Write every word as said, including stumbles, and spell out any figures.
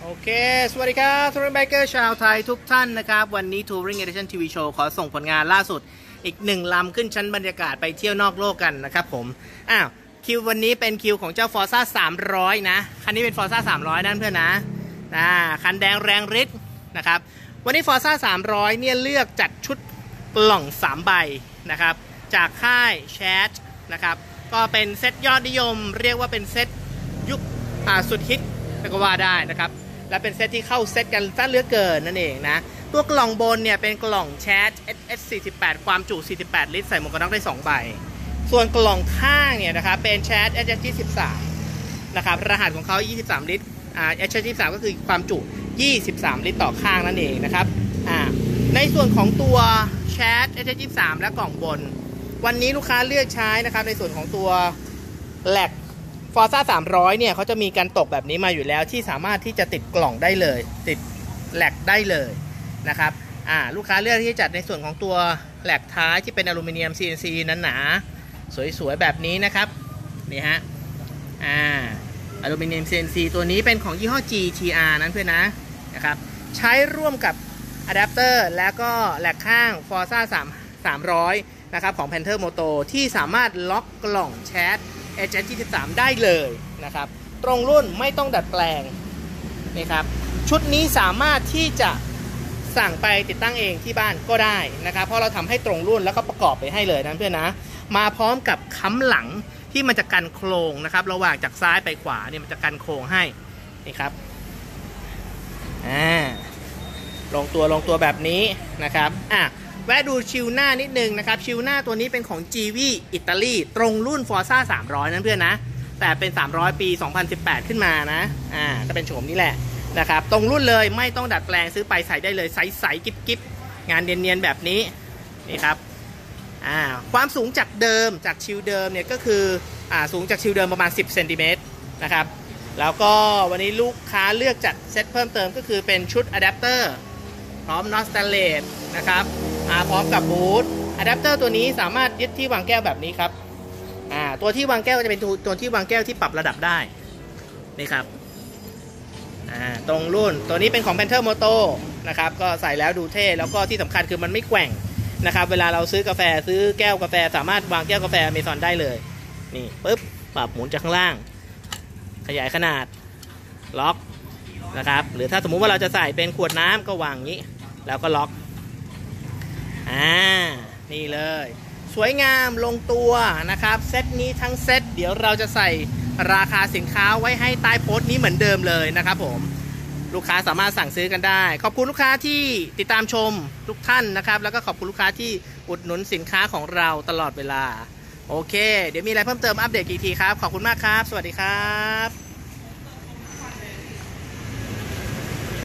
โอเคสวัสดีครับทัวริงไบเกอร์ชาวไทยทุกท่านนะครับวันนี้ Touring Edition ที วี Show ขอส่งผลงานล่าสุดอีกหนึ่งลำขึ้นชั้นบรรยากาศไปเที่ยวนอกโลกกันนะครับผมอ้าวคิววันนี้เป็นคิวของเจ้า Forza สามร้อยนะคันนี้เป็น Forza สามร้อยนั่นเพื่อนนะอ่าคันแดงแรงฤทธิ์นะครับวันนี้ Forza สามร้อยเนี่ยเลือกจัดชุดกล่องสามใบนะครับจากค่ายแชทนะครับก็เป็นเซตยอดนิยมเรียกว่าเป็นเซตยุคสุดฮิตก็ว่าได้นะครับและเป็นเซตที่เข้าเซตกันซะเหลือเกินนั่นเองนะตัวกล่องบนเนี่ยเป็นกล่องแชท เอส เอส สี่สิบแปด ความจุสี่สิบแปดลิตรใส่หมวกกันน็อกได้สองใบส่วนกล่องข้างเนี่ยนะครับเป็นแชท เอส เอส ยี่สิบสามนะครับรหัสของเขายี่สิบสามลิตรอ่า เอส เอส ยี่สิบสามก็คือความจุยี่สิบสามลิตรต่อข้างนั่นเองนะครับอ่าในส่วนของตัวแชท เอส เอส ยี่สิบสามและกล่องบนวันนี้ลูกค้าเลือกใช้นะครับในส่วนของตัวแหลกForza สามร้อยเนี่ยเขาจะมีการตกแบบนี้มาอยู่แล้วที่สามารถที่จะติดกล่องได้เลยติดแหลกได้เลยนะครับอ่าลูกค้าเลือกที่จะจัดในส่วนของตัวแหลกท้ายที่เป็นอลูมิเนียม ซี เอ็น ซี นั้นหนาสวยๆแบบนี้นะครับนี่ฮะอ่าอลูมิเนียม ซี เอ็น ซี ตัวนี้เป็นของยี่ห้อ จี ที อาร์ นั้นเพื่อนนะนะครับใช้ร่วมกับอะแดปเตอร์แล้วก็แหลกข้าง Forza สามร้อยนะครับของ Panther Moto ที่สามารถล็อกกล่องแชทเอช เอส ยี่สิบสาม ได้เลยนะครับตรงรุ่นไม่ต้องดัดแปลงนี่ครับชุดนี้สามารถที่จะสั่งไปติดตั้งเองที่บ้านก็ได้นะครับเพราะเราทำให้ตรงรุ่นแล้วก็ประกอบไปให้เลยนะเพื่อนนะมาพร้อมกับค้ำหลังที่มันจะกันโครงนะครับระหว่างจากซ้ายไปขวาเนี่ยมันจะกันโครงให้นี่ครับอ่าลงตัวลงตัวแบบนี้นะครับอ่ะแวะดูชิลหน้านิดนึงนะครับชิลหน้าตัวนี้เป็นของ จี วี อิตาลีตรงรุ่น Forza สามร้อยนั่นเพื่อนนะแต่เป็นสามร้อยปีสองพันสิบแปดขึ้นมานะอ่าก็เป็นโฉมนี้แหละนะครับตรงรุ่นเลยไม่ต้องดัดแปลงซื้อไปใส่ได้เลยใสๆกิ๊บๆงานเนียนๆแบบนี้นี่ครับอ่าความสูงจากเดิมจากชิลเดิมเนี่ยก็คืออ่าสูงจากชิลเดิมประมาณสิบเซนติเมตรนะครับแล้วก็วันนี้ลูกค้าเลือกจัดเซตเพิ่มเติมก็คือเป็นชุดอะแดปเตอร์พร้อมน็อตสแตนเลสนะครับพร้อมกับบูทอะแดปเตอร์ตัวนี้สามารถยึดที่วางแก้วแบบนี้ครับอ่าตัวที่วางแก้วจะเป็นตัวที่วางแก้วที่ปรับระดับได้นี่ครับอ่าตรงรุ่นตัวนี้เป็นของ Panther Moto นะครับก็ใส่แล้วดูเท่แล้วก็ที่สำคัญคือมันไม่แกว่งนะครับเวลาเราซื้อกาแฟซื้อแก้วกาแฟสามารถวางแก้วกาแฟอเมซอนได้เลยนี่ปึ๊บปรับหมุนจากข้างล่างขยายขนาดล็อกนะครับหรือถ้าสมมุติว่าเราจะใส่เป็นขวดน้ำก็วางอย่างนี้แล้วก็ล็อกอ่านี่เลยสวยงามลงตัวนะครับเซตนี้ทั้งเซตเดี๋ยวเราจะใส่ราคาสินค้าไว้ให้ใต้โพสต์นี้เหมือนเดิมเลยนะครับผมลูกค้าสามารถสั่งซื้อกันได้ขอบคุณลูกค้าที่ติดตามชมทุกท่านนะครับแล้วก็ขอบคุณลูกค้าที่อุดหนุนสินค้าของเราตลอดเวลาโอเคเดี๋ยวมีอะไรเพิ่มเติมอัปเดตอีกทีครับขอบคุณมากครับสวัสดีครับ